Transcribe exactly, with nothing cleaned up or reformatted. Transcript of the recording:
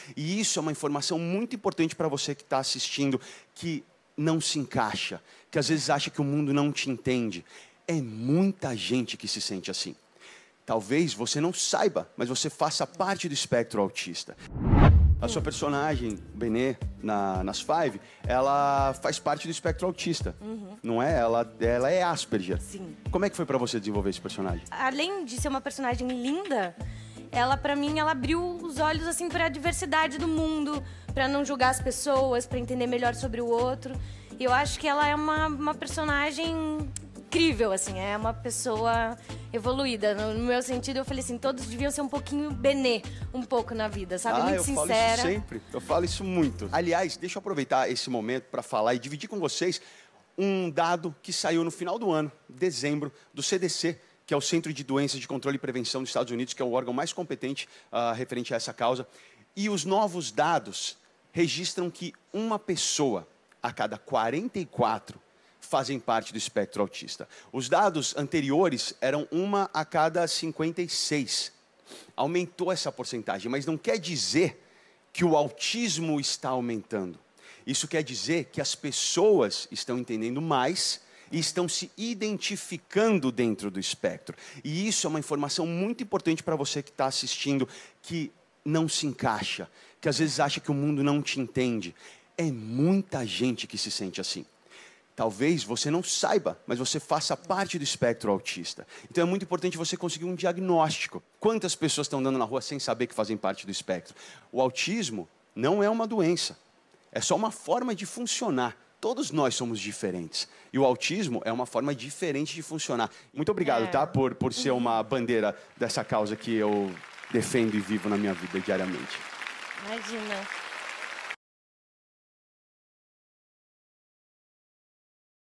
E isso é uma informação muito importante para você que está assistindo, que não se encaixa, que às vezes acha que o mundo não te entende. É muita gente que se sente assim. Talvez você não saiba, mas você faça parte do espectro autista. A sua personagem, Benê, na, nas Five, ela faz parte do espectro autista, uhum. não é? Ela, ela é Asperger. Sim. Como é que foi pra você desenvolver esse personagem? Além de ser uma personagem linda, ela, pra mim, ela abriu os olhos, assim, pra diversidade do mundo, pra não julgar as pessoas, pra entender melhor sobre o outro. E eu acho que ela é uma, uma personagem incrível, assim, é uma pessoa evoluída. No, no meu sentido, eu falei assim, todos deviam ser um pouquinho Benê, um pouco na vida, sabe? Ah, muito eu sincera. falo isso sempre, eu falo isso muito. Aliás, deixa eu aproveitar esse momento para falar e dividir com vocês um dado que saiu no final do ano, dezembro, do C D C, que é o Centro de Doenças de Controle e Prevenção dos Estados Unidos, que é o órgão mais competente uh, referente a essa causa. E os novos dados registram que uma pessoa a cada quarenta e quatro fazem parte do espectro autista. Os dados anteriores eram uma a cada cinquenta e seis. Aumentou essa porcentagem, mas não quer dizer que o autismo está aumentando. Isso quer dizer que as pessoas estão entendendo mais e estão se identificando dentro do espectro. E isso é uma informação muito importante para você que está assistindo, que não se encaixa, que às vezes acha que o mundo não te entende. É muita gente que se sente assim. Talvez você não saiba, mas você faça parte do espectro autista. Então é muito importante você conseguir um diagnóstico. Quantas pessoas estão andando na rua sem saber que fazem parte do espectro? O autismo não é uma doença, é só uma forma de funcionar. Todos nós somos diferentes. E o autismo é uma forma diferente de funcionar. Muito obrigado, é. tá? Por, por ser uma bandeira dessa causa que eu defendo e vivo na minha vida diariamente. Imagina.